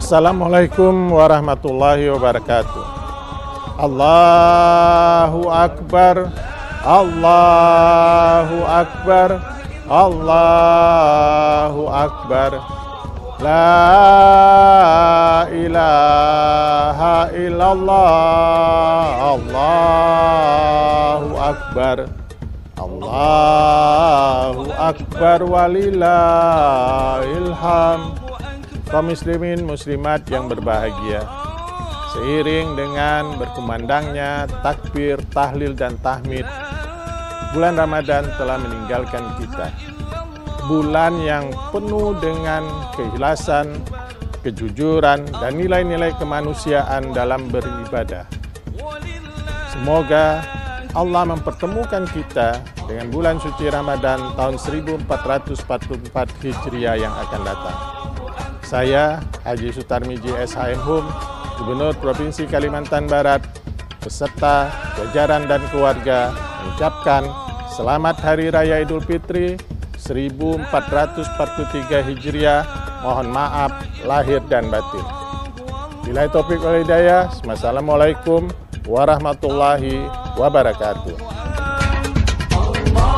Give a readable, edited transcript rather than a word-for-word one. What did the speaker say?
Assalamualaikum warahmatullahi wabarakatuh. Allahu Akbar, Allahu Akbar, Allahu Akbar. La ilaha illallah, Allahu Akbar, Allahu Akbar walillahil hamd. Kaum muslimin muslimat yang berbahagia, seiring dengan berkumandangnya takbir, tahlil, dan tahmid, bulan Ramadan telah meninggalkan kita. Bulan yang penuh dengan keikhlasan, kejujuran, dan nilai-nilai kemanusiaan dalam beribadah. Semoga Allah mempertemukan kita dengan bulan suci Ramadan tahun 1444 Hijriah yang akan datang. Saya, Haji Sutarmiji SHM Hum, Gubernur Provinsi Kalimantan Barat, beserta jajaran dan keluarga, mengucapkan Selamat Hari Raya Idul Fitri 1443 Hijriah, mohon maaf lahir dan batin. Billahi taufik wal hidayah. Wassalamualaikum warahmatullahi wabarakatuh.